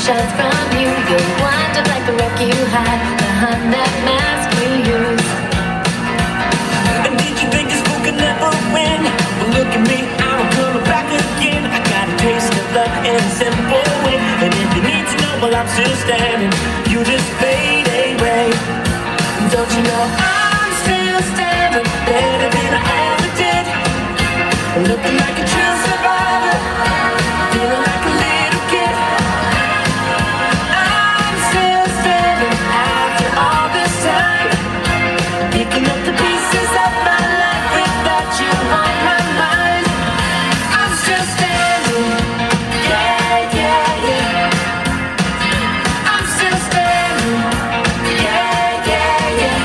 shots from you. You'll wind up like the wreck you hide behind that mask you use. And did you think this fool could never win? Well, look at me, I'm coming back again. I got a taste of love in a simple way. And if you need to know, well, I'm still standing. You just fade away. Don't you know I'm still standing, better than I ever did. Looking like a true survivor, feeling like a little kid. I'm still standing after all this time, picking up the pieces of my life without you on my mind. I'm still standing, yeah, yeah, yeah. I'm still standing, yeah, yeah, yeah.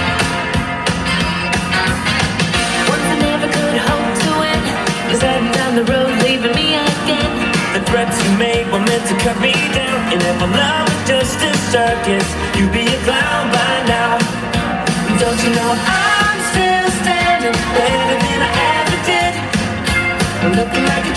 Once I never could hope to win, you're heading down the road, leaving me again. The threats you made were meant to cut me down. And if my love was just a circus, you'd be a clown by now. Don't you know I'm still standing, better than I ever did. Looking like